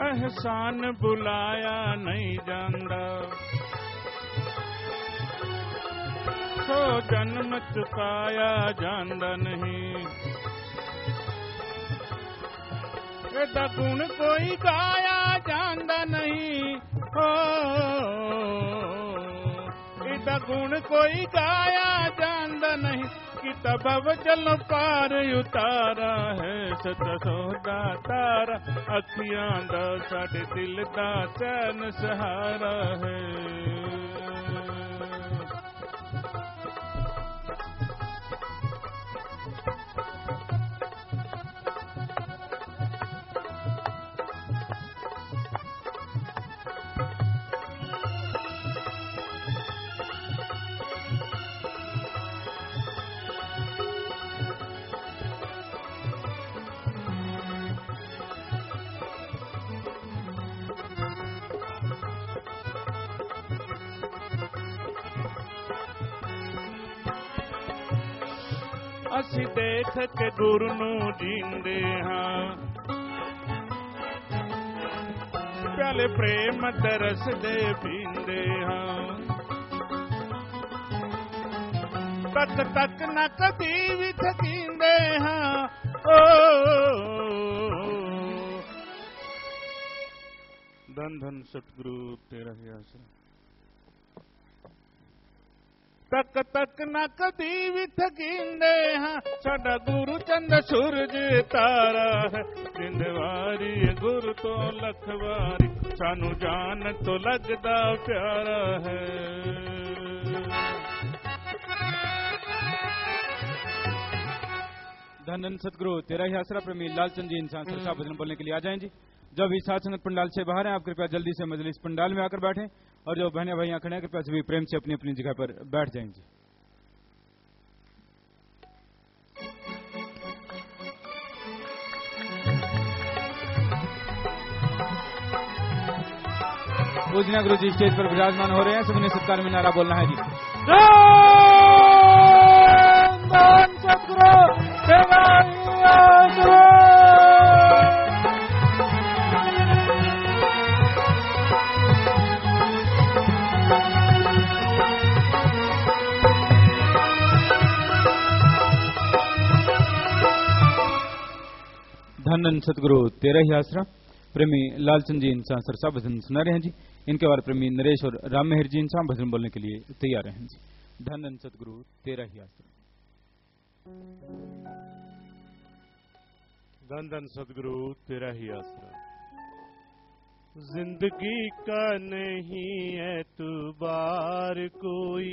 एहसान बुलाया नहीं जांदा, सो जन्म चुकाया जांदा नहीं। एदा गुण कोई गाया जांदा नहीं, हो एदा गुण कोई गाया जांदा नहीं। कि तब चलो पार उतारा है सच्चा सौदा तारा, अखियां दा साडे दिल दा चैन सहारा है। ਅਸੀਂ ਦੇਖ ਕੇ ਗੁਰੂ ਨੂੰ ਜੀਂਦੇ ਹਾਂ, ਪਿਆਲੇ ਪ੍ਰੇਮ ਤੇ ਰਸ ਦੇ ਪੀਂਦੇ ਹਾਂ। ਤੱਕ ਤੱਕ ਨਾ ਕਦੀ ਵੀ ਥਕੀਂਦੇ ਹਾਂ, ਧੰਨ ਧੰਨ ਸਤਿਗੁਰੂ ਤੇਰਾ ਹੀ ਆਸਰਾ। तक तक न कदी भी थकींदे हाँ, साडा गुरु चंद सूरज तारा है। जिंदवारी गुरु तो लखवारी, सानू जान तो लगदा प्यारा है। धन धन सतगुरु तेरा ही आसरा। प्रेमी लालचंद जी इंसान सरसा भजन बोलने के लिए आ जाएं जी। जब इस साथ संगत पंडाल से बाहर हैं, आप कृपया जल्दी से मजलिस पंडाल में आकर बैठें, और जो बहने भाई यहाँ खड़े हैं कृपया सभी प्रेम से अपनी अपनी जगह पर बैठ जाएंगे। पूजना गुरु जी स्टेज पर विराजमान हो रहे हैं, सबने सत्कार में नारा बोलना है जी। धन धन सतगुरु तेरा ही आसरा। प्रेमी लालचंद जी इंसान सरसा भजन सुना रहे हैं जी। इनके बाद प्रेमी नरेश और राम मेहर जी इंसान भजन बोलने के लिए तैयार हैं जी। धन धन सतगुरु तेरा ही आसरा। धन धन सतगुरु तेरा ही आसरा। जिंदगी का नहीं एतबार कोई,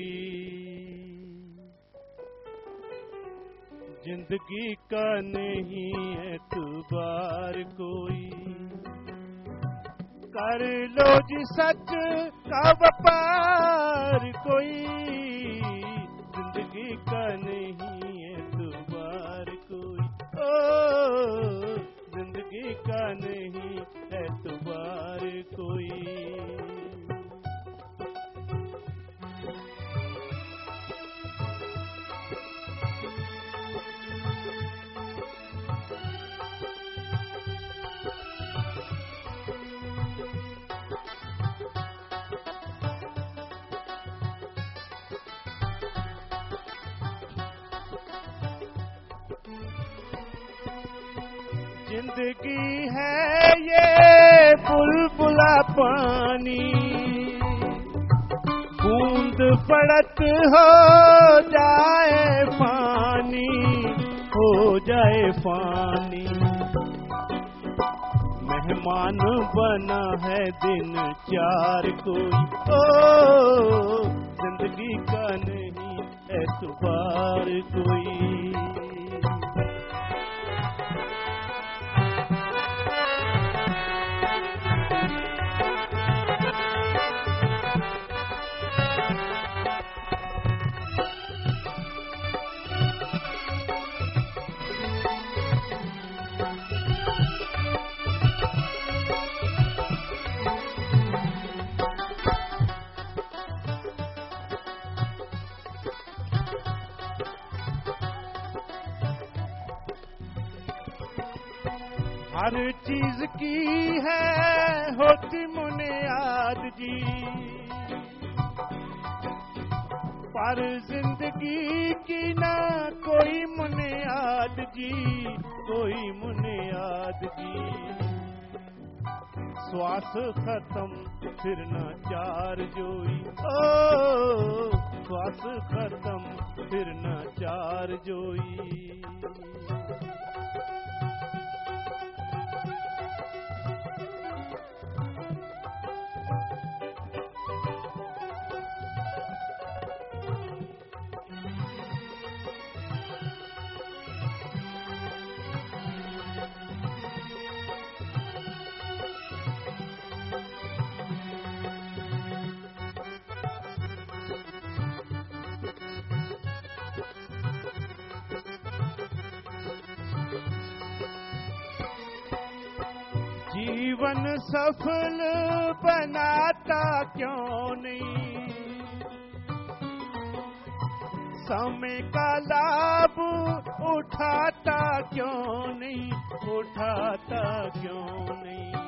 जिंदगी का नहीं एतबार कोई। कर लो जी सच का व्यापार कोई, जिंदगी का नहीं एतबार कोई। ओ जिंदगी का नहीं एतबार कोई। जिंदगी है ये बुलबुला पानी, बूंद पड़त हो जाए पानी, हो जाए पानी। मेहमान बना है दिन चार कोई, ओ जिंदगी का नहीं एतबार कोई। हर चीज की है होती मुनियाद जी, पर जिंदगी की ना कोई मुनियाद जी, कोई मुनियाद जी। श्वास खत्म फिर न चार जोई, ओ श्वास खत्म फिर न चार जोई। जीवन सफल बनाता क्यों नहीं, समय का लाभ उठाता क्यों नहीं, उठाता क्यों नहीं।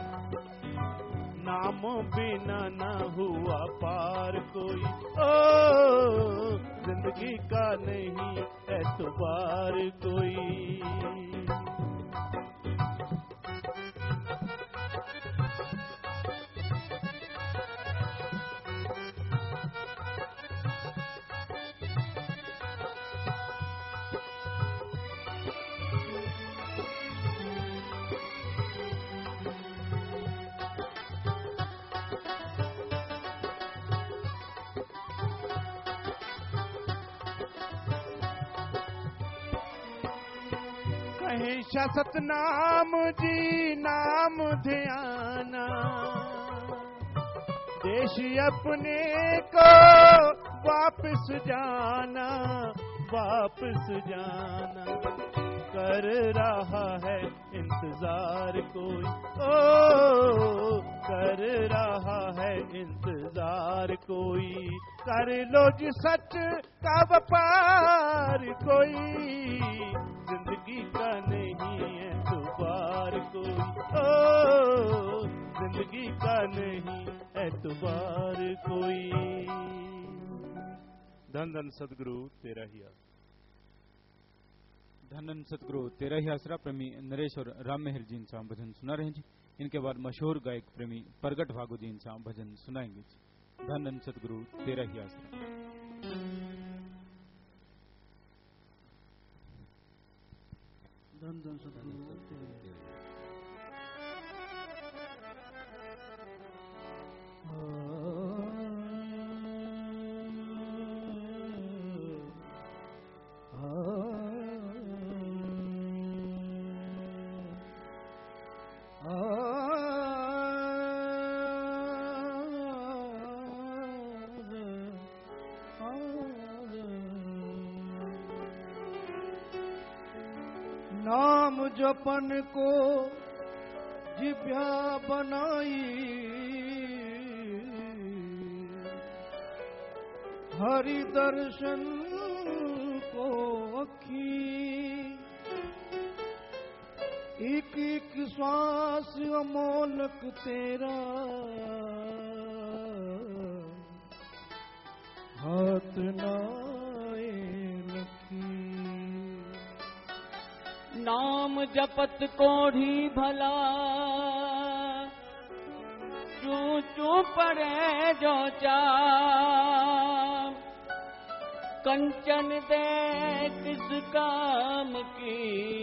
नाम बिना न हुआ पार कोई, ओ जिंदगी का नहीं एतबार कोई। कहीं सतनाम जी नाम ध्याना, देश अपने को वापस जाना, वापस जाना। कर रहा है इंतजार कोई, ओ कर रहा है इंतजार कोई। कर लो जी सच का व्यापार कोई, जिंदगी का नहीं है एतबार कोई, ओ जिंदगी का नहीं एतबार कोई। धन धन सदगुरु तेरा ही आसरा। धन धन सदगुरु तेरा ही आसरा। प्रेमी नरेश और राम मेहर जी इंसान भजन सुना रहे हैं जी। इनके बाद मशहूर गायक प्रेमी प्रगट भागो जी इंसान भजन सुनाएंगे जी। धन धन सदगुरु तेरा ही आसरा। धन धन सदगुरु नाम जपन को जिभ्या बनाई, हरि दर्शन को अखी। एक एक श्वास अमोलक तेरा, हाथ नाए लखी। नाम जपत कोढ़ी भला, चू चू पड़े जो चाम। कंचन दे किस काम की,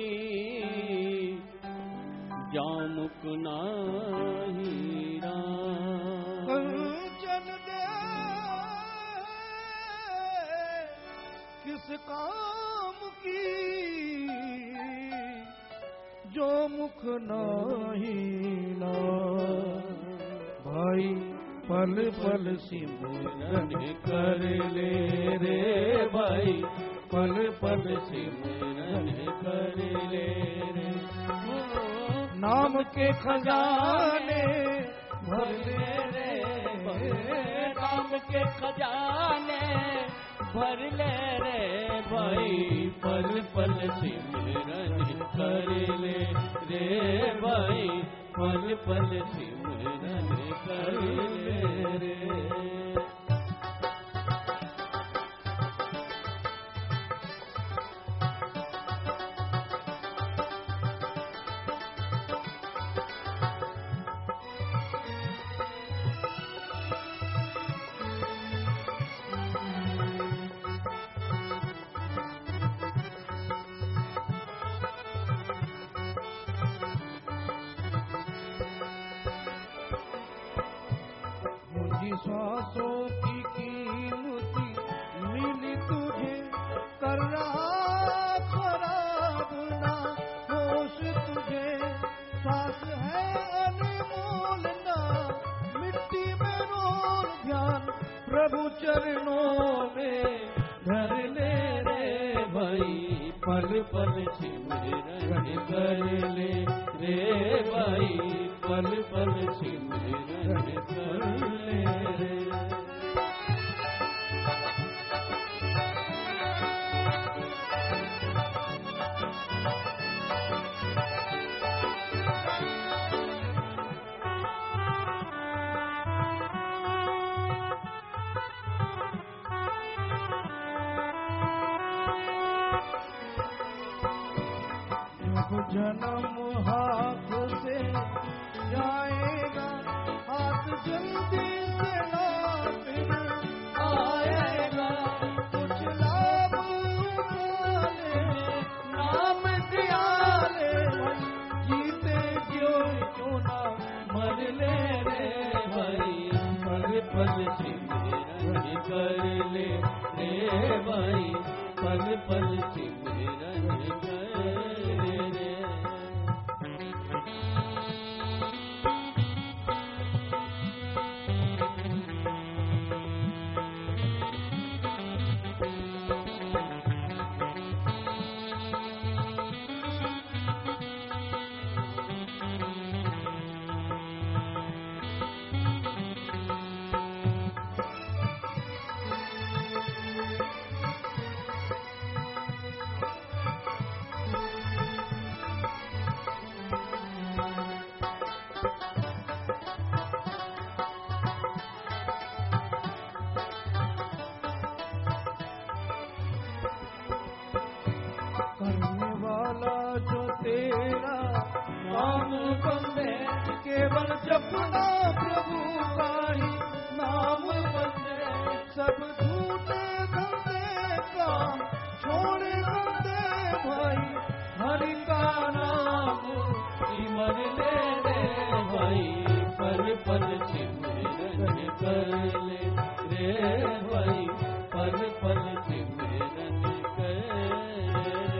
जामुक नाही राम। कंचन दे किस काम की, जो मुख नाही नाम। भाई पल पल सिमरन कर ले रे भाई, पल पल सिमरन कर ले रे। नाम के खजाने भर ले रे, नाम के खजाने भर ले रे भाई पल पल सिमरन कर ले रे भाई पल पल सिमरन कर ले रे। सांसों की कीमती मिली तुझे कर रहा खराब ना होश तुझे सांस है अनमोल ना मिट्टी में रोल ध्यान प्रभु चरणों में धर ले रे भाई पल पल सिमरन कर ले रे भाई पल पल सिमरन कर ले रे। जन्म हाथ से जाएगा हाथ जल्दी से लौट आएगा कुछ लाभ उठा ले नाम दिया ले जीते क्यों ना मर ले रे भाई पल पल सिमरन कर ले रे भाई पल पल सिमरन कर ले रे। करने वाला जो तेरा नाम बंदे केवल जपना प्रभु का ही नाम बंदे सब झूठे धंधे काम छोड़े बंदे भाई हरि का नाम सिमर ले रे भाई पल पल सिमरन कर ले रे भाई पल पल सिमरन कर ले।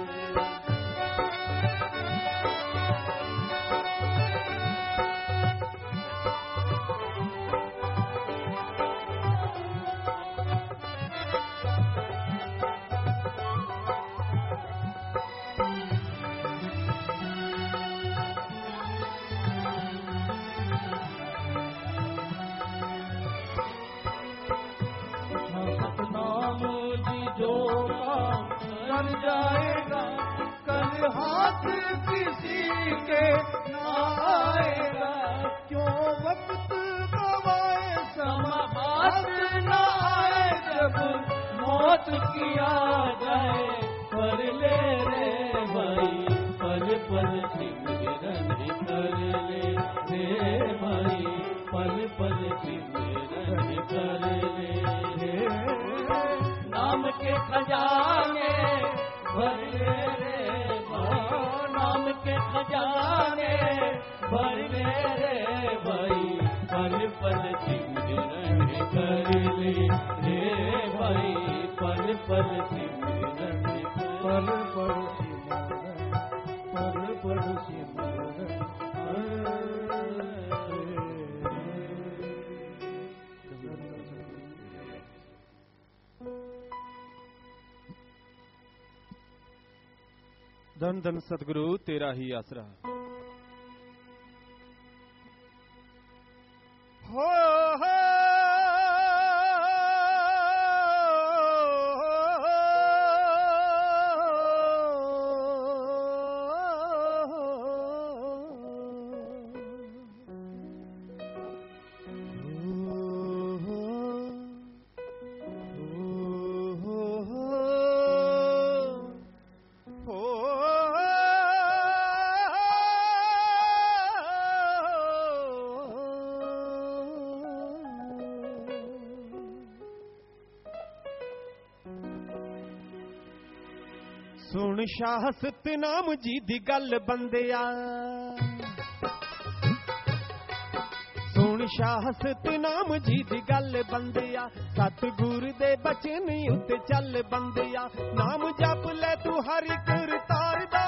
नाम जी जो काम कर जाएगा कल हाथ किसी के ना आएगा क्यों वक्त गवाए समा हाथ ना आए जब मौत किया जाए पर ले रे भाई पल पल सिमरन कर ले रे भाई पल पल सिमरन कर ले रे। नाम के खजाने भर ले रे भाई नाम के खजाने भर ले रे भाई पल पल सिमरन कर ले रे भाई पल पल सिमरन पल पल सिमरन पल पल सिमरन धन धन सतगुरु तेरा ही आसरा। हो हो सुन शाह सतनाम जी दी गल बंदिया, सुन शाह सतनाम जी दी गल बंदिया, सतगुर दे बचन उत्ते चल बंदिया। नाम जप ले तू हरि करतार दा,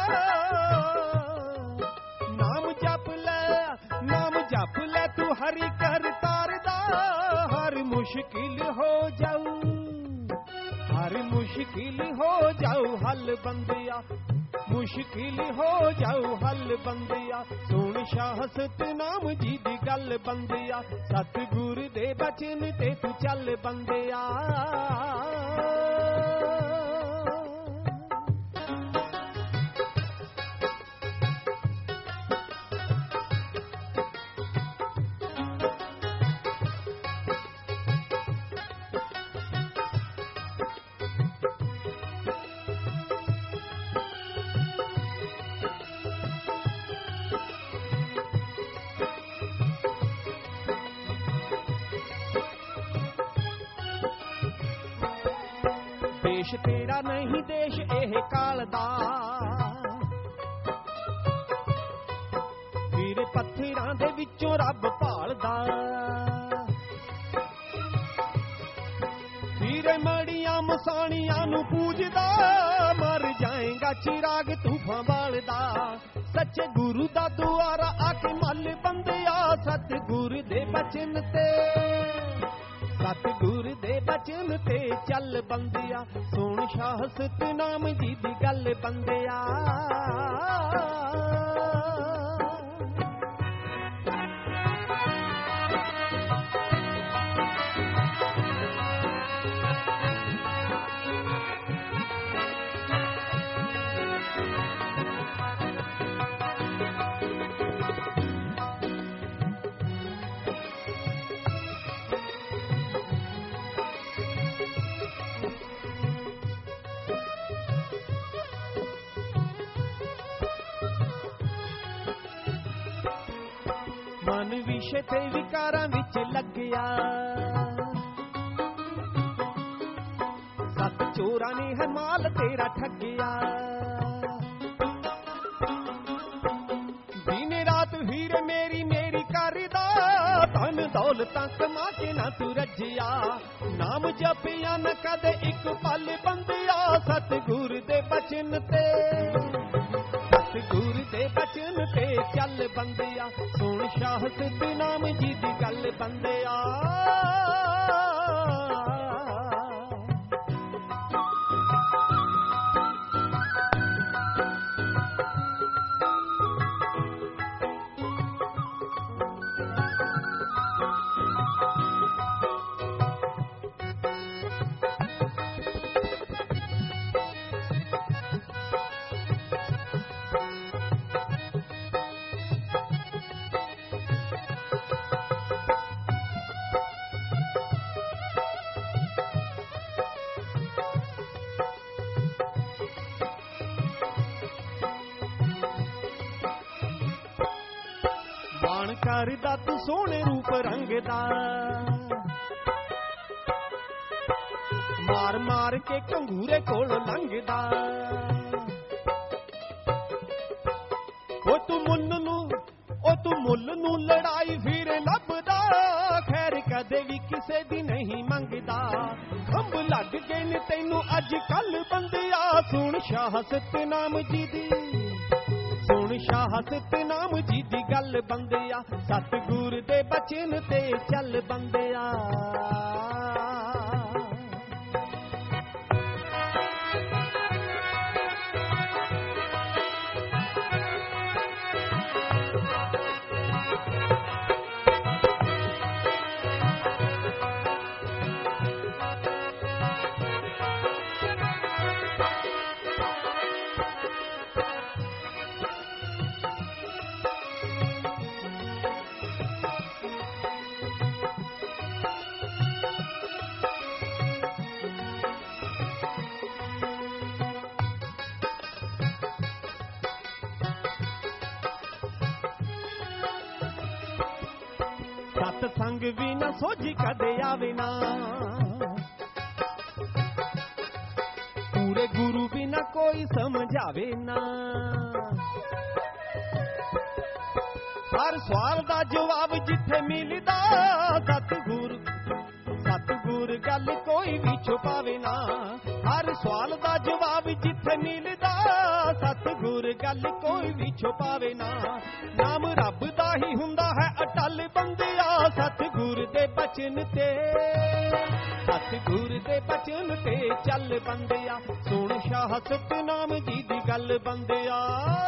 नाम जप ले तू हरि करतार दा। हर मुश्किल हो जाऊ, हर मुश्किल हो जाऊ हल बंदिया, मुश्किल हो जाऊ हल बंदिया। सुन शाह सतनाम जी दी गल बंदिया, सतगुर दे बचन ते तू चल बंदिया। देश तेरा नहीं देश एह काल दा, वीर पत्थरां दे विचों रब भालदा। वीर मड़ियां मसाणियां नूं पूजदा, मर जाएगा चिराग तूफां बालदा। सच्चे गुरु दा दुआरा आके मल बंदिया, सतगुर दे बचन ते, सतगुर दे बचन ते चल बंदिया। सुन शाह सतनाम जी दी गल बंदिया। मन विषय ते विकारां विच लग्या, सत चोरां ने है माल तेरा ठग्या। दिन रात वीर मेरी मेरी करदा, धन दौलतां कमा के ना तू रज्जिया। नाम जपिया न कदे एक पल बंदिया, सतगुर दे बचन ते, सतगुर दे बचन ते चल बंदिया। सुन शाह सतनाम जी दी गल बंदिया। बाण करदा तू सोहणे रूप रंग दा, मार मार के कंगूरे कोल लंघदा। ओ तू मुੱਲ नू लड़ाई फिर लभदा, खैर कदे भी किसे दी नहीं मंगदा। खंभ लग गए ने तैनू अज कल बंदिया, सुन शाह सतनाम जी दी, सुन शाह सतनाम जी दी गल बंदिया। सतगुर दे बचन ते चल बंदिया। सत्संग भी न सोझी कदे आवे ना, पूरे गुरु बिना कोई समझावे ना। हर सवाल दा जवाब जिथे मिलदा सतगुर गल कोई भी छुपावे ना। हर सवाल दा जवाब जिथे मिलदा सतगुर गल कोई भी छुपावे ना। नाम रब दा ही हुंदा है अटल बंदिया सतगुर दे बचन ते चल बंदिया। सुन शाह सतनाम जी दी गल बंदिया।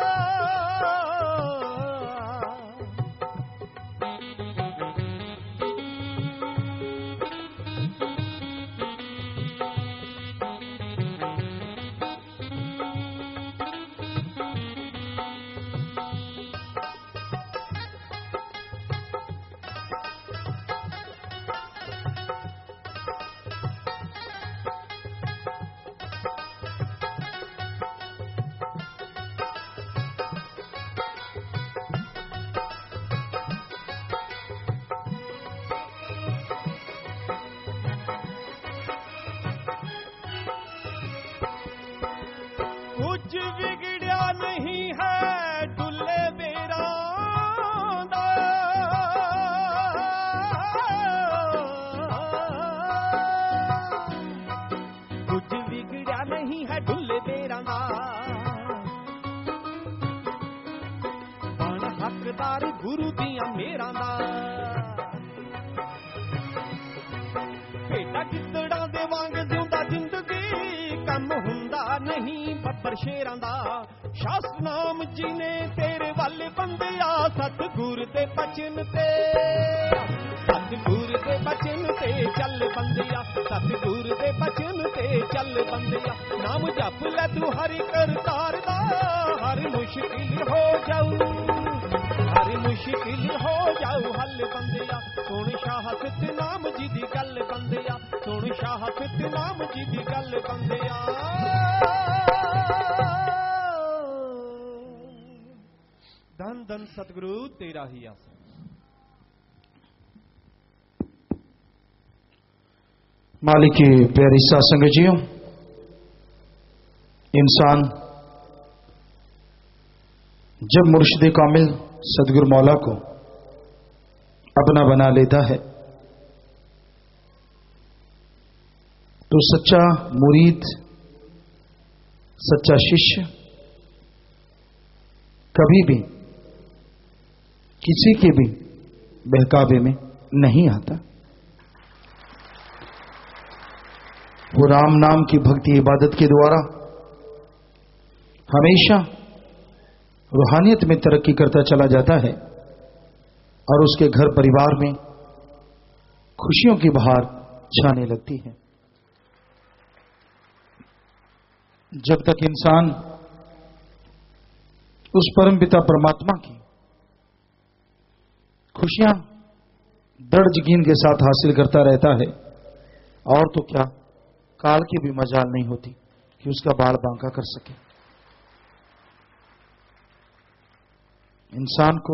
कुछ बिगड़िया नहीं है डुल्ले बेरा दा। कुछ बिगड़िया नहीं है डुल्ले बेरा दा। बन हकदार गुरु दिया मेरा दा। भेटा गिद्दड़ा दे वांग जिंदा जिंदगी कम हुंदा नहीं बब्बर शेरां दा। शास्त्रनाम जी ने तेरे वाले बंदिया सतगुर दे बचन ते चल बंदिया। सतगुर दे बचन ते चल बंदिया। नाम जप ले तू हरि करतार दा। हर मुश्किल हो जाऊ हल बंदिया। सुन शाह सतनाम जी दी गल बंदिया। सुन शाह सतनाम जी दी गल बंदिया। धन धन सतगुरु तेरा ही आसन। मालिक की प्यारी साथ संगतियों, इंसान जब मुर्शिद कामिल सदगुरु मौला को अपना बना लेता है तो सच्चा मुरीद, सच्चा शिष्य कभी भी किसी के भी बहकावे में नहीं आता। वो राम नाम की भक्ति इबादत के द्वारा हमेशा रूहानियत में तरक्की करता चला जाता है और उसके घर परिवार में खुशियों की बहार छाने लगती है। जब तक इंसान उस परमपिता परमात्मा की खुशियां दृढ़ यकीन के साथ हासिल करता रहता है, और तो क्या काल की भी मजाल नहीं होती कि उसका बाल बांका कर सके। इंसान को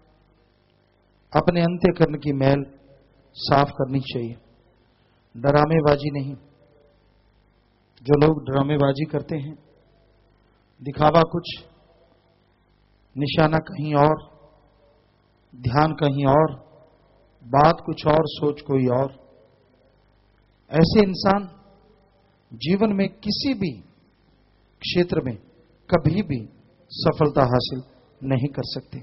अपने अंतःकरण की मैल साफ करनी चाहिए, डरामेबाजी नहीं। जो लोग ड्रामेबाजी करते हैं, दिखावा कुछ, निशाना कहीं और, ध्यान कहीं और, बात कुछ और, सोच कोई और, ऐसे इंसान जीवन में किसी भी क्षेत्र में कभी भी सफलता हासिल नहीं कर सकते।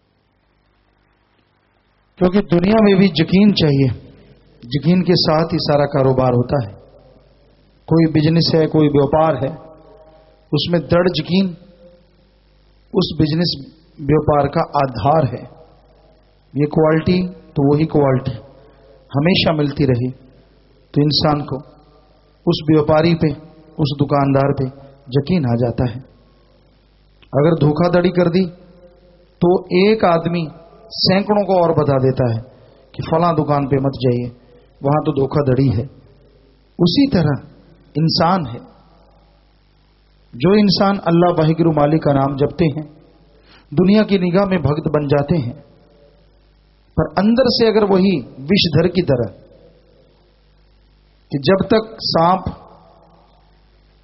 क्योंकि दुनिया में भी यकीन चाहिए, यकीन के साथ ही सारा कारोबार होता है। कोई बिजनेस है, कोई व्यापार है, उसमें दृढ़ यकीन उस बिजनेस व्यापार का आधार है। ये क्वालिटी तो वही क्वालिटी हमेशा मिलती रही तो इंसान को उस व्यापारी पे, उस दुकानदार पे यकीन आ जाता है। अगर धोखाधड़ी कर दी तो एक आदमी सैकड़ों को और बता देता है कि फलां दुकान पे मत जाइए, वहां तो धोखाधड़ी है। उसी तरह इंसान है। जो इंसान अल्लाह वाहिगुरु मालिक का नाम जपते हैं, दुनिया की निगाह में भक्त बन जाते हैं, पर अंदर से अगर वही विषधर की तरह कि जब तक सांप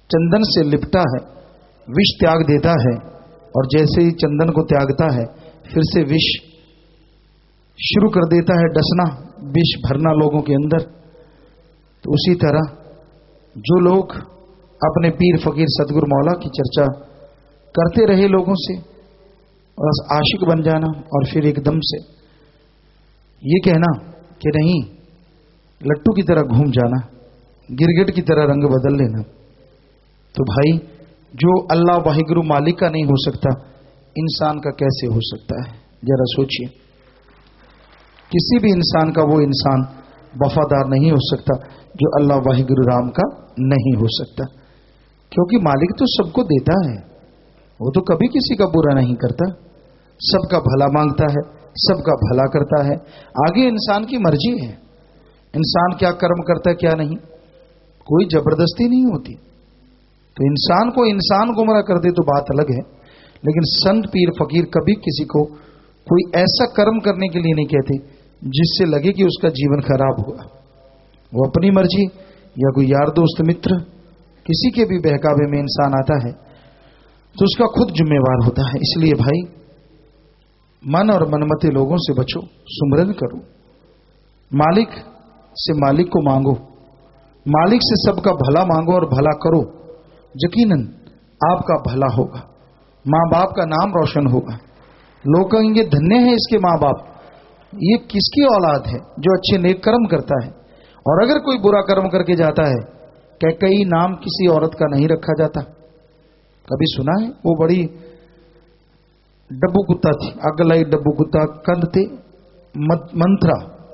चंदन से लिपटा है, विष त्याग देता है, और जैसे ही चंदन को त्यागता है फिर से विष शुरू कर देता है डसना, विष भरना लोगों के अंदर। तो उसी तरह जो लोग अपने पीर फकीर सतगुरु मौला की चर्चा करते रहे लोगों से और आशिक बन जाना, और फिर एकदम से ये कहना कि नहीं, लट्टू की तरह घूम जाना, गिरगिट की तरह रंग बदल लेना, तो भाई जो अल्लाह वाहिगुरु मालिक का नहीं हो सकता, इंसान का कैसे हो सकता है? जरा सोचिए। किसी भी इंसान का वो इंसान वफादार नहीं हो सकता जो अल्लाह वाहिगुरु राम का नहीं हो सकता, क्योंकि मालिक तो सबको देता है, वो तो कभी किसी का बुरा नहीं करता, सबका भला मांगता है, सबका भला करता है। आगे इंसान की मर्जी है, इंसान क्या कर्म करता है क्या नहीं, कोई जबरदस्ती नहीं होती। तो इंसान को इंसान गुमराह कर दे तो बात अलग है, लेकिन संत पीर फकीर कभी किसी को कोई ऐसा कर्म करने के लिए नहीं कहते जिससे लगे कि उसका जीवन खराब हुआ। वो अपनी मर्जी या कोई यार दोस्त मित्र किसी के भी बहकावे में इंसान आता है तो उसका खुद जिम्मेवार होता है। इसलिए भाई मन और मनमते लोगों से बचो, सुमरन करो, मालिक से मालिक को मांगो, मालिक से सबका भला मांगो और भला करो, यकीनन आपका भला होगा, मां बाप का नाम रोशन होगा। लोग कहेंगे धन्य है इसके मां बाप, ये किसकी औलाद है जो अच्छे नेक कर्म करता है। और अगर कोई बुरा कर्म करके जाता है, कैकई नाम किसी औरत का नहीं रखा जाता। कभी सुना है? वो बड़ी डब्बू कुत्ता थी, अगलाई डब्बू कुत्ता कंदते मंत्रा,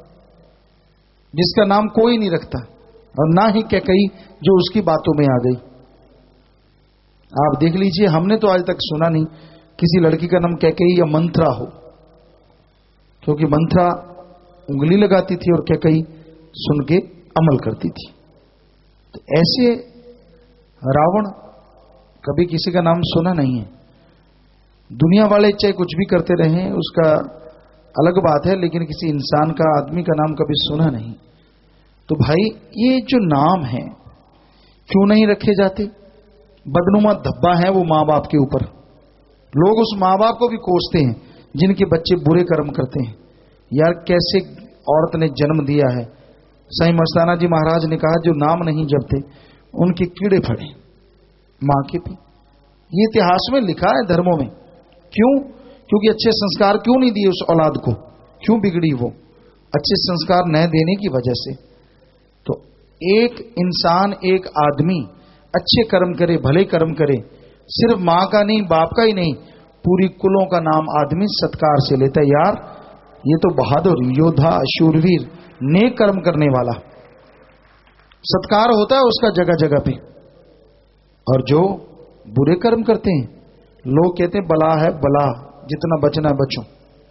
जिसका नाम कोई नहीं रखता, और ना ही कैकई जो उसकी बातों में आ गई। आप देख लीजिए, हमने तो आज तक सुना नहीं किसी लड़की का नाम कैकई या मंत्रा हो, क्योंकि मंत्रा उंगली लगाती थी और कैकई सुन के अमल करती थी। तो ऐसे रावण कभी किसी का नाम सुना नहीं है। दुनिया वाले चाहे कुछ भी करते रहे उसका अलग बात है, लेकिन किसी इंसान का, आदमी का नाम कभी सुना नहीं। तो भाई ये जो नाम है क्यों नहीं रखे जाते? बदनुमा धब्बा है वो मां बाप के ऊपर। लोग उस मां बाप को भी कोसते हैं जिनके बच्चे बुरे कर्म करते हैं। यार कैसे औरत ने जन्म दिया है। साईं मस्ताना जी महाराज ने कहा जो नाम नहीं जपते उनके कीड़े फड़े मां के भी। ये इतिहास में लिखा है, धर्मों में। क्यों? क्योंकि अच्छे संस्कार क्यों नहीं दिए उस औलाद को, क्यों बिगड़ी वो? अच्छे संस्कार न देने की वजह से। तो एक इंसान, एक आदमी अच्छे कर्म करे, भले कर्म करे, सिर्फ मां का नहीं, बाप का ही नहीं, पूरी कुलों का नाम आदमी सत्कार से लेता है। यार ये तो बहादुर योद्धा, शूरवीर, नेक कर्म करने वाला, सत्कार होता है उसका जगह जगह पे। और जो बुरे कर्म करते हैं लोग कहते हैं बला है बला, जितना बचना है बचो।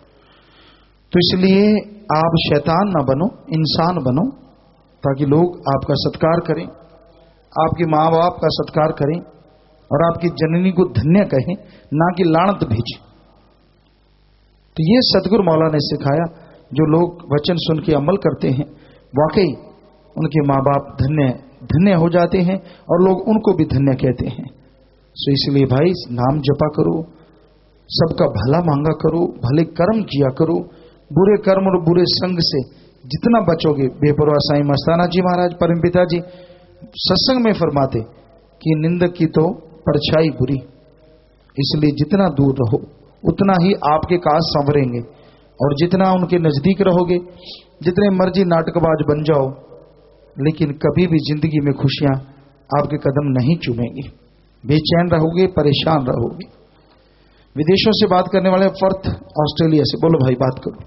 तो इसलिए आप शैतान ना बनो, इंसान बनो, ताकि लोग आपका सत्कार करें, आपके मां बाप का सत्कार करें और आपकी जननी को धन्य कहें, ना कि लानत भेजें। तो ये सतगुरु मौला ने सिखाया। जो लोग वचन सुन के अमल करते हैं वाकई उनके मां बाप धन्य धन्य हो जाते हैं और लोग उनको भी धन्य कहते हैं। सो इसलिए भाई नाम जपा करो, सबका भला मांगा करो, भले कर्म किया करो, बुरे कर्म और बुरे संग से जितना बचोगे। बेपरवाह साईं मस्ताना जी महाराज परमपिता जी सत्संग में फरमाते कि निंदक की तो परछाई बुरी, इसलिए जितना दूर रहो उतना ही आपके काज संवरेंगे। और जितना उनके नजदीक रहोगे, जितने मर्जी नाटकबाज बन जाओ, लेकिन कभी भी जिंदगी में खुशियां आपके कदम नहीं चूमेंगी। बेचैन रहोगे, परेशान रहोगे। विदेशों से बात करने वाले फर्थ ऑस्ट्रेलिया से, बोलो भाई बात करो।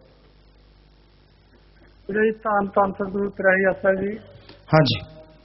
जी हाँ जी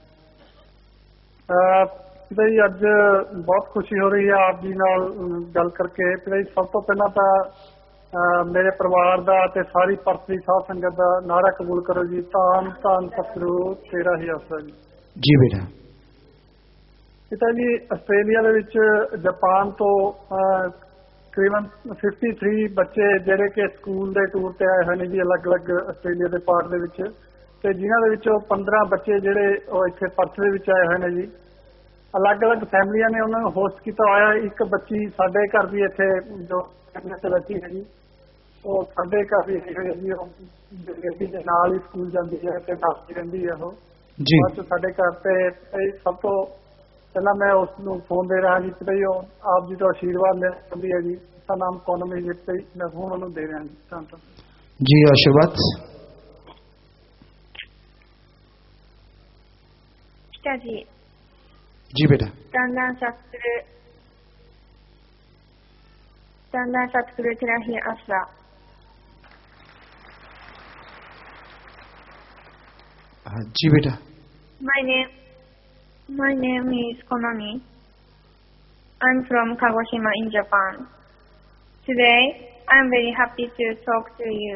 ਜੀ ਅੱਜ ਬਹੁਤ ਖੁਸ਼ੀ ਹੋ ਰਹੀ ਹੈ ਆਪ ਜੀ ਨਾਲ ਗੱਲ ਕਰਕੇ। ਜੀ ਸਭ ਤੋਂ ਪਹਿਲਾਂ ਤਾਂ ਮੇਰੇ ਪਰਿਵਾਰ ਦਾ ਤੇ ਸਾਰੀ ਪਰਸਰੀ ਸਾਧ ਸੰਗਤ ਦਾ ਨਾਰਾ ਕਬੂਲ ਕਰੋ ਜੀ। ਧੰਨ ਧੰਨ ਸਤਿਗੁਰੂ ਤੇਰਾ ਹੀ ਆਸਰਾ ਜੀ। ਜੀ ਬੇਟਾ। ਪਿਤਾ ਜੀ ਆਸਟ੍ਰੇਲੀਆ ਦੇ ਵਿੱਚ ਜਾਪਾਨ ਤੋਂ ਤਕਰੀਬਨ 53 ਬੱਚੇ ਜਿਹੜੇ ਕਿ ਸਕੂਲ ਦੇ ਟੂਰ ਤੇ ਆਏ ਹੋਏ ਨੇ ਜੀ, ਅਲੱਗ-ਅਲੱਗ ਆਸਟ੍ਰੇਲੀਆ ਦੇ ਪਾਰਟ ਦੇ ਵਿੱਚ, ਤੇ ਜਿਨ੍ਹਾਂ ਦੇ ਵਿੱਚੋਂ 15 ਬੱਚੇ ਜਿਹੜੇ ਉਹ ਇੱਥੇ ਪਰਥ ਦੇ ਵਿੱਚ ਆਏ ਹੋਏ ਨੇ ਜੀ। ਅਲੱਗ-ਅਲੱਗ ਫੈਮਲੀਆਂ ਨੇ ਉਹਨਾਂ ਨੂੰ ਹੋਸਟ ਕੀਤਾ ਹੋਇਆ। ਇੱਕ ਬੱਚੀ ਸਾਡੇ ਘਰ ਵੀ ਇੱਥੇ ਜੋ ਤੇ ਬੈਠੀ ਹੈ ਜੀ, ਉਹ ਸਾਡੇ ਘਰ ਵੀ ਹੈ ਜੀ, ਉਹ ਬੇਟੀ ਦੇ ਨਾਲ ਹੀ ਸਕੂਲ ਜਾਂਦੀ ਹੈ ਤੇ ਦੱਸਦੀ ਰਹਿੰਦੀ ਹੈ ਉਹ ਜੀ ਬਾਅਦ ਚ ਸਾਡੇ ਘਰ। ਤੇ ਸਭ ਤੋਂ ਪਹਿਲਾਂ ਮੈਂ ਉਸ ਨੂੰ ਫੋਨ ਦੇ ਰਿਹਾ ਜੀ ਕਿ ਉਹ ਆਪ ਜੀ ਤੋਂ ਆਸ਼ੀਰਵਾਦ ਲੈਣਾ ਚਾਹੁੰਦੀ ਹੈ ਜੀ। ਉਸਦਾ ਨਾਮ ਕੋਨਮ ਹੈ ਜੀ, ਮੈਂ ਫੋਨ ਉਹਨੂੰ ਦੇ ਰਿਹਾ ਜੀ। ਧੰਨਵਾਦ जी। आशीर्वाद जी। जी बेटा। धन सतगुरु तेरा ही आसरा। जी बेटा। My name is Konami. I'm from Kagoshima in Japan. Today, I'm very happy to talk to you.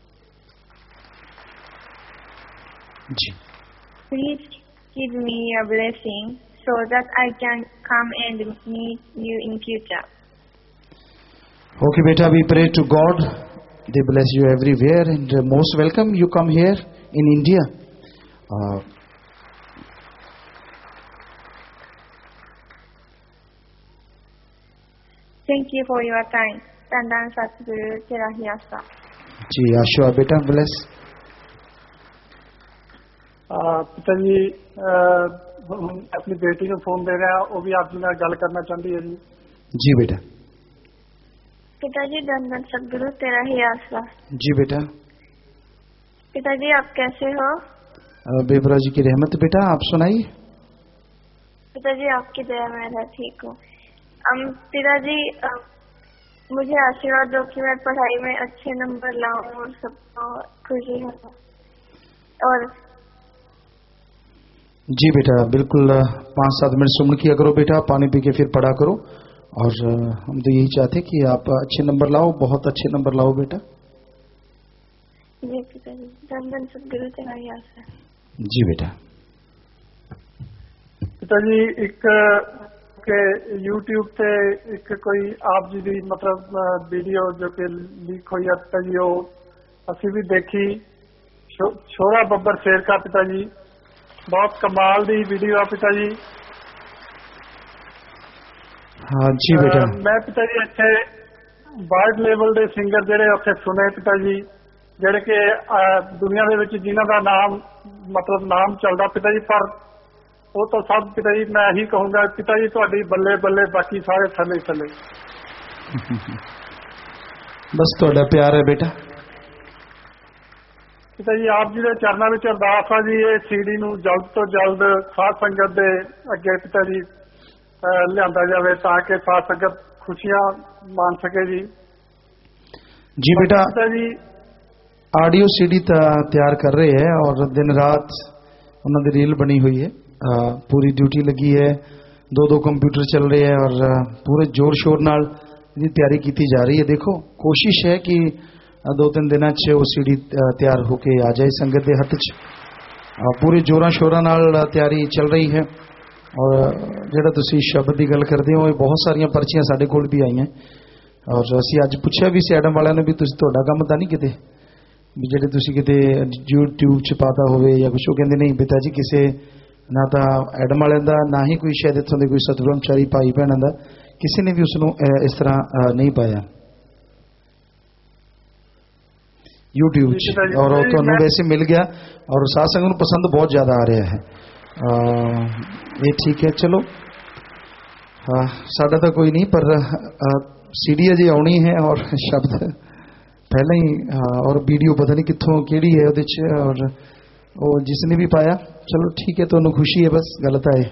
Ji. Please give me your blessing so that I can come and meet you in future. Okay beta, we pray to God. They bless you everywhere and most welcome. You come here in India. Thank you for your time. Dandan Satguru Tera Hi Asa. जी आशीर्वाद बेटा, bless। पिता जी अपनी बेटी ਨੂੰ phone ਦੇ ਰਿਹਾ, ਉਹ ਵੀ ਆਪ ਜੀ ਨਾਲ ਗੱਲ ਕਰਨਾ ਚਾਹੁੰਦੀ ਹੈ ਜੀ। जी बेटा। पिताजी धन सतगुरु तेरा ही आसरा। जी बेटा। पिताजी आप कैसे हो? बेबरा जी की रहमत बेटा, आप सुनाइए। पिताजी आपकी दया में मैं ठीक हूँ। पिताजी मुझे आशीर्वाद दो कि मैं पढ़ाई में अच्छे नंबर लाऊं और सबको खुशी हो। और जी बेटा बिल्कुल, 5-7 मिनट सुमन किया करो बेटा, पानी पी के फिर पढ़ा करो। और हम तो यही चाहते कि आप अच्छे नंबर लाओ, बहुत अच्छे नंबर लाओ बेटा। जी पिताजी, धन सतगुरु तेरा ही आसरा। जी बेटा। पिता जी एक के YouTube ਤੇ ਇੱਕ ਕੋਈ ਆਪ ਜੀ ਦੀ ਮਤਲਬ ਵੀਡੀਓ ਜੋ ਕਿ ਲੀਕ ਹੋਈ ਹੈ ਪਿਤਾ ਜੀ, ਉਹ ਅਸੀਂ ਵੀ ਦੇਖੀ। ਛੋਰਾ ਬੱਬਰ ਸ਼ੇਰ ਕਾ ਪਿਤਾ ਜੀ, ਬਹੁਤ ਕਮਾਲ ਦੀ ਵੀਡੀਓ ਆ ਪਿਤਾ ਜੀ। हाँ जी बेटा। ਮੈਂ ਪਿਤਾ ਜੀ ਇੱਥੇ ਵਰਲਡ ਲੈਵਲ ਦੇ ਸਿੰਗਰ ਜਿਹੜੇ ਉੱਥੇ ਸੁਣੇ ਪਿਤਾ ਜੀ, ਜਿਹੜੇ ਕਿ ਦੁਨੀਆ ਦੇ ਵਿੱਚ ਜਿਨ੍ਹਾਂ ਦਾ ਨਾਮ ਮਤਲਬ ਨਾਮ ਚੱਲਦਾ ਪਿਤਾ ਜੀ, ਪਰ ਉਹ ਤਾਂ ਸਭ ਪਿਤਾ ਜੀ ਮੈਂ ਇਹੀ ਕਹੂੰਗਾ ਪਿਤਾ ਜੀ ਤੁਹਾਡੀ ਬੱਲੇ ਬੱਲੇ, ਬਾਕੀ ਸਾਰੇ ਥੱਲੇ ਥੱਲੇ। बस ਤੁਹਾਡਾ ਪਿਆਰ ਹੈ ਬੇਟਾ। ਪਿਤਾ ਜੀ ਆਪ ਜੀ ਦੇ ਚਰਨਾਂ ਵਿੱਚ ਅਰਦਾਸ ਆ ਜੀ, ਇਹ ਸੀਡੀ ਨੂੰ ਜਲਦ ਤੋਂ ਜਲਦ ਸਾਧ ਸੰਗਤ ਦੇ ਅੱਗੇ ਪਿਤਾ ਜੀ ਲਿਆਂਦਾ ਜਾਵੇ ਤਾਂ ਕਿ ਸਾਧ ਸੰਗਤ ਖੁਸ਼ੀਆਂ ਮਾਣ ਸਕੇ ਜੀ। जी बेटा, ਪਿਤਾ ਜੀ ऑडियो सीडी तैयार कर रहे हैं और दिन रात उन्होंने रील बनी हुई है, पूरी ड्यूटी लगी है, 2 कंप्यूटर चल रहे हैं और पूरे जोर शोर नाल इसकी तैयारी की जा रही है। देखो कोशिश है कि 2-3 दिन वो सीडी तैयार होके आ जाए संगत के हथ च। पूरे जोरां शोरां नाल तैयारी चल रही है। और जिहड़ा तुसीं शब्द की गल करते हो, बहुत सारिया पर्चियां साडे कोल भी आई हैं और असीं अज पुछया भी सी एडम वालियां ने भी तुसीं तुहाडा काम तां नहीं किते भी ਜਿਹੜੇ ਤੁਸੀਂ ਕਿਤੇ YouTube 'ਚ ਪਾਤਾ ਹੋਵੇ ਜਾਂ ਕੁਛ। ਉਹ ਕਹਿੰਦੇ ਨਹੀਂ ਪਿਤਾ ਜੀ, ਕਿਸੇ ਨਾ ਤਾਂ ਐਡਮ ਵਾਲਿਆਂ ਦਾ, ਨਾ ਹੀ ਕੋਈ ਸ਼ਾਇਦ ਇੱਥੋਂ ਦੇ ਕੋਈ ਸਤਿਬ੍ਰਹਮਚਾਰੀ ਭਾਈ ਭੈਣਾਂ ਦਾ, ਕਿਸੇ ਨੇ ਵੀ ਉਸ ਨੂੰ ਇਸ ਤਰ੍ਹਾਂ ਨਹੀਂ ਪਾਇਆ YouTube 'ਚ। ਔਰ ਉਹ ਤੁਹਾਨੂੰ ਵੈਸੇ ਮਿਲ ਗਿਆ ਔਰ ਸਾਧ ਸੰਗਤ ਨੂੰ ਪਸੰਦ ਬਹੁਤ ਜ਼ਿਆਦਾ ਆ ਰਿਹਾ ਹੈ। ਇਹ ਠੀਕ ਹੈ, ਚਲੋ ਸਾਡਾ ਤਾਂ ਕੋਈ ਨਹੀਂ, ਪਰ सीडी अजे आनी है और शब्द पहले ही और वीडियो पता नहीं कितों केड़ी है उहदे च, और वो जिसने भी पाया चलो ठीक है, तुहानू खुशी है, बस गलत आए।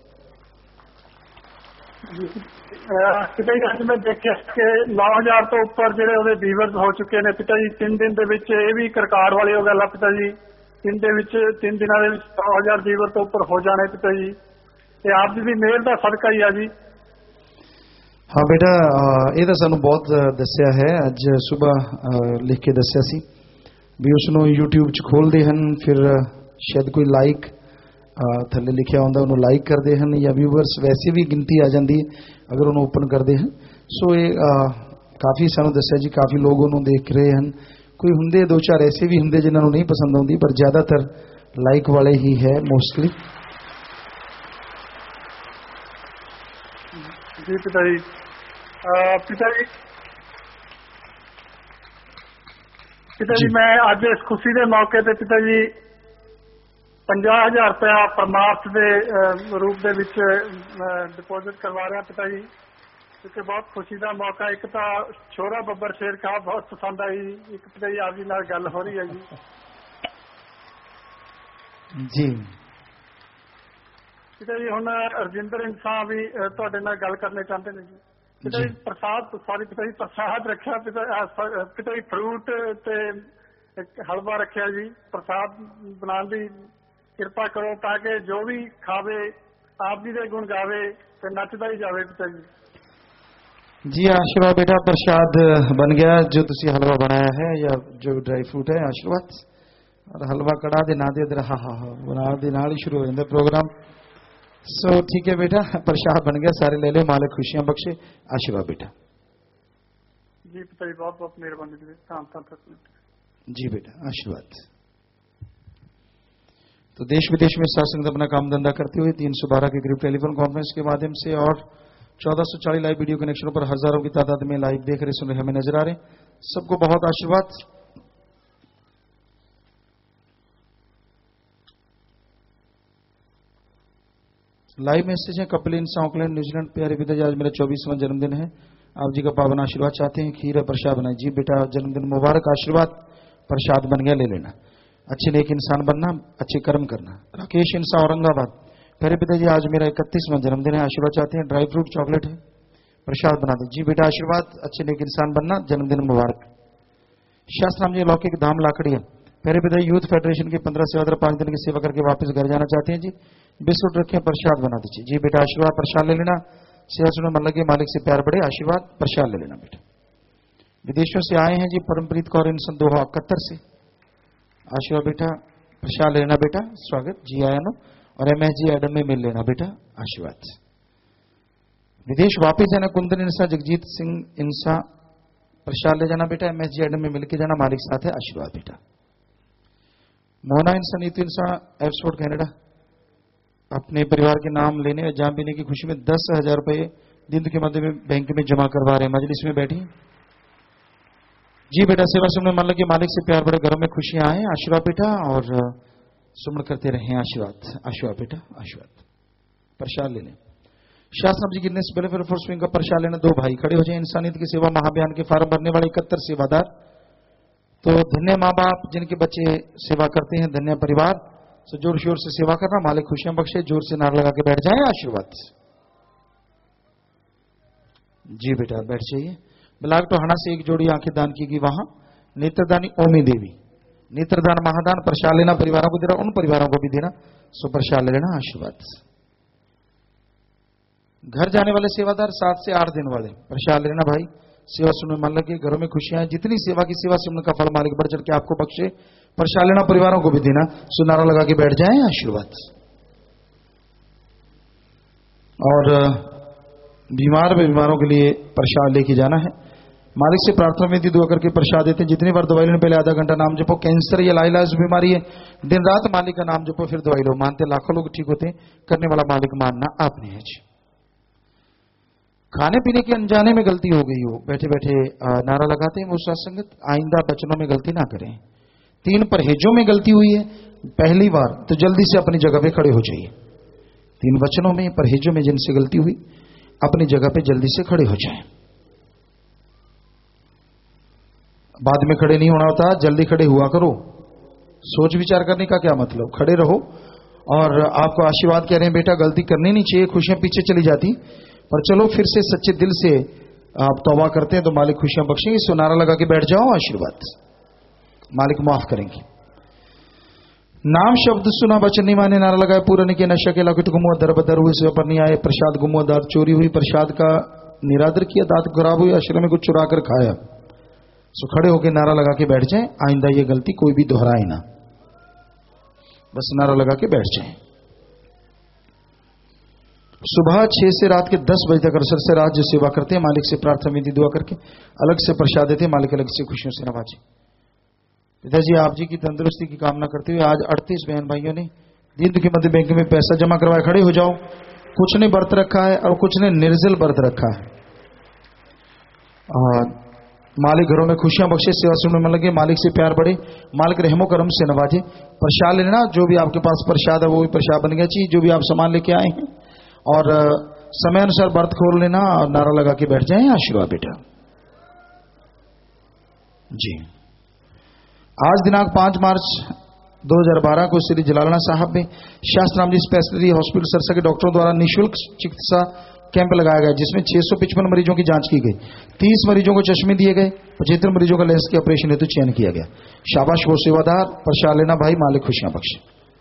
पिता जी अज मैं देखिया कि 9000 तो उपर जिहड़े उहदे व्यूअर्स हो चुके ने पिता जी। 3 दिन दे विच ये भी एक रिकॉर्ड वाली हो गल है पिता जी। 3 दिनां दे विच 9000 व्यूअर तो उपर हो जाने पिता जी। ये आप जी दी मेहर दा सदका ही आ जी। हाँ बेटा, ये तो सानू बहुत दस्या है, अज सुबह लिख के दस्या सी भी उसनों YouTube च खोलते हैं, फिर शायद कोई लाइक थले लिखा होंदा उन्होंने लाइक करते हैं, या व्यूअर्स वैसे भी गिनती आ जाती है अगर उन्होंने ओपन करते हैं। सो ये काफ़ी सानू दस्या जी, काफ़ी लोग उन्होंने देख रहे हैं। कोई होंगे 2-4 ऐसे भी होंगे जिन्होंने नहीं पसंद आती, पर ज़्यादातर लाइक वाले ही है मोस्टली। जी पिता जी। पिता जी मैं अज इस खुशी के मौके पे पिता जी 50,000 रुपया परमार्थ के रूप के डिपोजिट करवा रहा पिता जी, क्योंकि बहुत खुशी का मौका। एक तो छोरा बब्बर शेर का बहुत पसंद आई, एक पिता जी आप जी नाल गल हो रही है जी। जी पिता जी हुण रजिंदर इंसान भी तुहाडे नाल गल करना चाहते हैं जी। पिता जी प्रसाद पिता जी प्रसाद रखा पिता जी फ्रूट ते हलवा रखा जी, प्रसाद बनाने की कृपा करो ताकि जो भी खावे आप जी के गुण गावे ते नचदा ही जावे पिता जी। जी आशीर्वाद बेटा, प्रसाद बन गया जो तुसी हलवा बनाया है या जो ड्राई फ्रूट है, आशीर्वाद। और हलवा कड़ा दे ना दे रहा बना दे नाल ही शुरू हो जाता प्रोग्राम। सो ठीक है बेटा, प्रसाद बन गया, सारे ले लो, मालिक खुशियां बख्शे। आशीर्वाद बेटा। जी पिता जी बहुत बहुत मेहरबानी जी बेटा, आशीर्वाद। तो देश विदेश में साथ संगत अपना काम धंधा करते हुए 312 के करीब टेलीफोन कॉन्फ्रेंस के माध्यम से और 1440 लाइव वीडियो कनेक्शनों पर हजारों की तादाद में लाइव देख रहे सुन रहे हमें नजर आ रहे, सबको बहुत आशीर्वाद। लाइव मैसेज है कपलिन ऑकलैंड न्यूजीलैंड। प्यारे पिता जी आज मेरा 24वां जन्मदिन है, आप जी का पावन आशीर्वाद चाहते हैं, खीर है प्रसाद बनाए। जी बेटा जन्मदिन मुबारक, आशीर्वाद। प्रसाद बन गया, ले लेना। अच्छे नेक इंसान बनना, अच्छे कर्म करना। राकेश इंसान औरंगाबाद। प्यारे पिता जी आज मेरा 31वां जन्मदिन है, आशीर्वाद चाहते हैं, ड्राई फ्रूट चॉकलेट है, प्रसाद बना दे। जी बेटा आशीर्वाद, अच्छे नेक इंसान बनना, जन्मदिन मुबारक। शास्त्राम जी लौकिक धाम लाकड़ी है। प्यारे पिता यूथ फेडरेशन की 15 सेवादार 5 दिन की सेवा करके वापस घर जाना चाहते हैं जी, बिस्कुट रखे, प्रसाद बना दीजिए। जी बेटा आशीर्वाद, प्रसाद ले लेना। सेवा सुनने मन लगे, मालिक से प्यार बढ़े, आशीर्वाद, प्रसाद ले लेना बेटा। विदेशों से आए हैं जी परमप्रीत कौर इंसान दोहा कतर से, आशीर्वाद बेटा, प्रसाद ले लेना बेटा, स्वागत जी आया नो। और MS जी एडम में मिल लेना बेटा, आशीर्वाद। विदेश वापिस जाना कुंदन इंसा जगजीत सिंह इंसा, प्रसाद ले जाना बेटा, MS जी एडम में मिलकर जाना, मालिक साथ है, आशीर्वाद बेटा। मोहना इंसा नीतू इंसा एप्सफोर्ड कनाडा, अपने परिवार के नाम लेने और जाम पीने की खुशी में 10,000 रुपए दिन के मध्य में बैंक में जमा करवा रहे हैं, मजलिस में बैठी। जी बेटा सेवा सुनने मन लगे, मालिक से प्यार बड़े, घरों में खुशियां आए, आशीर्वाद बेटा। और सुमन करते रहे, आशीर्वाद, आशीर्वाद बेटा, आशीर्वाद। प्रसाद ले लें। शास्त्र जी गिरने से वेलफेयर फॉर स्विंग का प्रसाद लेना। दो भाई खड़े हो जाए। इंसानियत की सेवा महाअभियान के फार्म भरने वाले 71 सेवादार। तो धन्य माँ बाप जिनके बच्चे सेवा करते हैं, धन्य परिवार। तो जोर शोर से सेवा करना, मालिक खुशियां बख्शे। जोर से नारा लगा के बैठ जाए, आशीर्वाद। जी बेटा बैठ जाइए। ब्लाक टोहाना से एक जोड़ी आंखें दान की गई, वहां नेत्रदानी ओमी देवी। नेत्रदान महादान, प्रसाद लेना, परिवारों को देना, उन परिवारों को भी देना, सो प्रसाद ले लेना, आशीर्वाद। घर जाने वाले सेवादार 7 से 8 दिन वाले, प्रसाद लेना भाई। सेवा सुनने मन लगे, घरों में खुशियां, जितनी सेवा की सेवा से उनका फल मालिक बढ़ चढ़ के आपको बख्शे। प्रसाद लेना, परिवारों को भी देना, सुनारा लगा के बैठ जाएं, आशीर्वाद। और बीमारों के लिए प्रसाद लेके जाना है, मालिक से प्रार्थना में दुआ करके प्रसाद देते हैं। जितनी बार दवाई लेने पहले आधा घंटा नाम जपो। कैंसर या लाइलाज बीमारी है, दिन रात मालिक का नाम जपो, फिर दवाई लो। मानते लाखों लोग ठीक होते हैं, करने वाला मालिक मानना आपने है जी। खाने पीने के अनजाने में गलती हो गई हो, बैठे बैठे नारा लगाते हैं वो सत्संगत, आइंदा वचनों में गलती ना करें। 3 परहेजों में गलती हुई है पहली बार, तो जल्दी से अपनी जगह पे खड़े हो जाइए। 3 वचनों में परहेजों में जिनसे गलती हुई, अपनी जगह पे जल्दी से खड़े हो जाएं। बाद में खड़े नहीं होना होता, जल्दी खड़े हुआ करो। सोच विचार करने का क्या मतलब, खड़े रहो। और आपको आशीर्वाद कह रहे हैं बेटा, गलती करनी नहीं चाहिए, खुशियां पीछे चली जाती, पर चलो फिर से सच्चे दिल से आप तौबा करते हैं तो मालिक खुशियां बख्शेंगे। सो नारा लगा के बैठ जाओ, आशीर्वाद, मालिक माफ करेंगे। नाम शब्द सुना वचन नहीं माने, नारा लगाए पूरा नहीं किया, नशा के लॉकेट गुमुआ, दर बदर हुई, सेवा पर नहीं आए, प्रसाद गुमुआ, दांत चोरी हुई, प्रसाद का निरादर किया, दांत खराब हुई, आश्रम में कुछ चुरा कर खाया। सो खड़े होकर नारा लगा के बैठ जाएं, आइंदा ये गलती कोई भी दोहराए ना, बस नारा लगा के बैठ जाएं। सुबह 6 से रात के 10 बजे तक अरसर से रात जो सेवा करते हैं, मालिक से प्रार्थना विधि दुआ करके अलग से प्रसाद देते हैं, मालिक अलग से खुशियों से नवाजे। पिताजी आप जी की तंदुरुस्ती की कामना करते हुए आज 38 बहन भाइयों ने दिन के मध्य बैंक में पैसा जमा करवाया। खड़े हो जाओ, कुछ ने व्रत रखा है और कुछ ने निर्जल व्रत रखा है। मालिक घरों में खुशियां बख्शे, सेवा सुनने में लगे, मालिक से प्यार बढ़े, मालिक रहमो करम से नवाजे। प्रसाद लेना, जो भी आपके पास प्रसाद है वो भी प्रसाद बन गया चाहिए, जो भी आप सामान लेके आए हैं। और समय अनुसार व्रत खोल लेना और नारा लगा के बैठ जाएं। आशीर्वाद बेटा जी। आज दिनांक 5 मार्च 2012 को श्री जलालना साहब में शास्त्राम जी स्पेशलिटी हॉस्पिटल सरसा के डॉक्टरों द्वारा निःशुल्क चिकित्सा कैंप लगाया गया, जिसमें 655 मरीजों की जांच की गई। 30 मरीजों को चश्मे दिए गए, 75 मरीजों का लेंस के ऑपरेशन हेतु चयन किया गया। शाबाश वो सेवादार, प्रसाद लेना भाई, मालिक खुशियां बख्शे।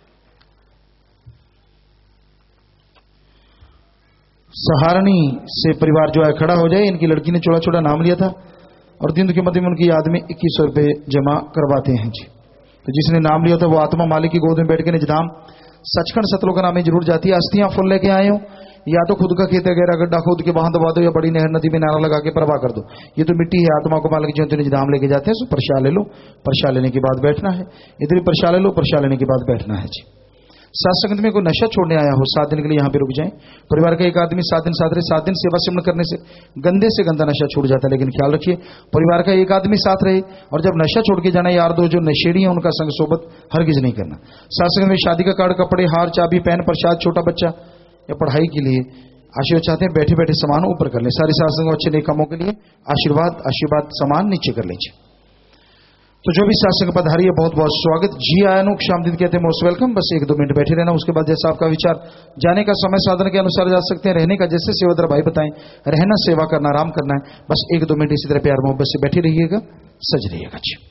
सहारणी से परिवार जो है खड़ा हो जाए। इनकी लड़की ने छोटा छोटा नाम लिया था और दिन के मध्य में उनकी याद में 2100 रुपये जमा करवाते हैं जी। तो जिसने नाम लिया था वो आत्मा मालिक की गोद में बैठ के निजधाम सचखंड सतलों का नाम में जरूर जाती है। अस्थियां फुल लेके आए हो, या तो खुद का खेत वगैरह गड्ढा खोद के वहां दबा दो, या बड़ी नहर नदी में नारा लगा के प्रवाह कर दो। ये तो मिट्टी है, आत्मा को मालिक जो निजधाम लेके जाते हैं। सो प्रसाद ले लो, प्रसाद लेने के बाद बैठना है। इधर ही प्रसाद ले लो, प्रसाद लेने के बाद बैठना है जी। सात संगत में कोई नशा छोड़ने आया हो 7 दिन के लिए यहाँ पे रुक जाए। परिवार का एक आदमी 7 दिन साथ रहे। 7 दिन सेवा सिमरण करने से गंदे से गंदा नशा छूट जाता है, लेकिन ख्याल रखिए परिवार का एक आदमी साथ रहे। और जब नशा छोड़ के जाना, यार दो जो नशेड़ी है उनका संग सोबत हरगिज नहीं करना। सात संगत में शादी का कार्ड, कपड़े, हार, चाबी, पेन, प्रसाद, छोटा बच्चा या पढ़ाई के लिए आशीर्वाद चाहते हैं, बैठे बैठे सामान ऊपर कर ले। सारी सासंगों अच्छे नए कामों के लिए आशीर्वाद सामान नीचे कर लीजिए। तो जो भी सासंग पधारी है बहुत बहुत स्वागत। जी आयानु शामदीद कहते हैं मोस्ट वेलकम। बस 1-2 मिनट बैठे रहना, उसके बाद जैसा आपका विचार, जाने का समय साधन के अनुसार जा सकते हैं। रहने का जैसे सेवादार भाई बताएं, रहना, सेवा करना, आराम करना है। बस 1-2 मिनट इसी तरह प्यार मोहब्बत से बैठे रहिएगा, सज रहिएगा जी।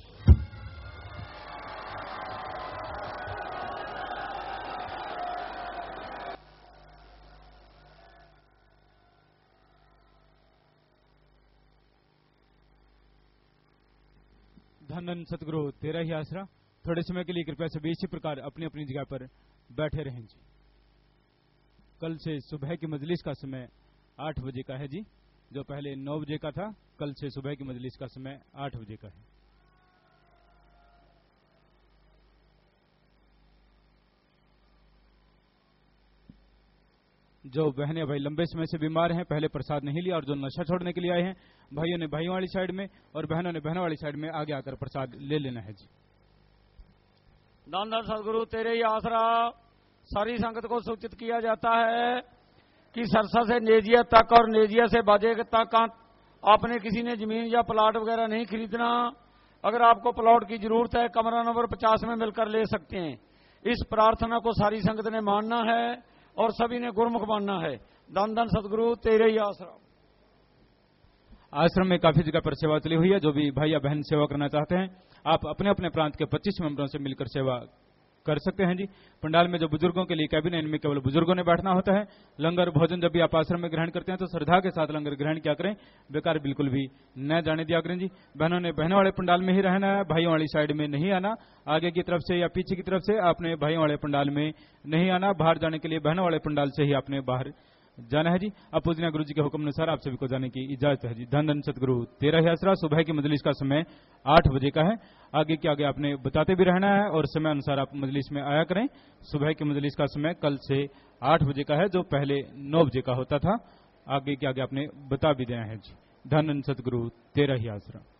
धन सतगुरु तेरा ही आसरा। थोड़े समय के लिए कृपया सभी इसी प्रकार अपनी अपनी जगह पर बैठे रहें जी। कल से सुबह की मजलिस का समय 8 बजे का है जी, जो पहले 9 बजे का था। कल से सुबह की मजलिस का समय 8 बजे का है। जो बहनें भाई लंबे समय से बीमार हैं, पहले प्रसाद नहीं लिया, और जो नशा छोड़ने के लिए आए हैं, भाइयों ने भाइयों वाली साइड में और बहनों ने बहनों वाली साइड में आगे आकर प्रसाद ले लेना है जी। धन धन सदगुरु तेरे ही आसरा। सारी संगत को सूचित किया जाता है कि सरसा से नेजिया तक और नेजिया से बाजे तक आपने किसी ने जमीन या प्लाट वगैरह नहीं खरीदना। अगर आपको प्लॉट की जरूरत है, कमरा नंबर 50 में मिलकर ले सकते हैं। इस प्रार्थना को सारी संगत ने मानना है और सभी ने गुरमुख मानना है। धन धन सदगुरु तेरे ही आश्रम। आश्रम में काफी जगह पर सेवा चली हुई है। जो भी भाई या बहन सेवा करना चाहते हैं, आप अपने अपने प्रांत के 25 मेंबरों से मिलकर सेवा कर सकते हैं जी। पंडाल में जो बुजुर्गों के लिए कैबिन है, इनमें केवल बुजुर्गों ने बैठना होता है। लंगर भोजन जब भी आप आश्रम में ग्रहण करते हैं तो श्रद्धा के साथ लंगर ग्रहण किया करें, बेकार बिल्कुल भी न जाने दिया करें जी। बहनों ने बहनों वाले पंडाल में ही रहना है, भाइयों वाली साइड में नहीं आना। आगे की तरफ से या पीछे की तरफ से आपने भाइयों वाले पंडाल में नहीं आना। बाहर जाने के लिए बहनों वाले पंडाल से ही आपने बाहर जाना है जी। अब पूजना गुरु जी के हुक्म अनुसार आप सभी को जाने की इजाजत है जी। धन धन सतगुरु तेरा ही आसरा। सुबह की मजलिस का समय 8 बजे का है। आगे के आगे आपने बताते भी रहना है और समय अनुसार आप मजलिस में आया करें। सुबह की मजलिस का समय कल से 8 बजे का है, जो पहले 9 बजे का होता था। आगे के आगे आपने बता भी दिया है जी। धन धन सतगुरु तेरा ही आसरा।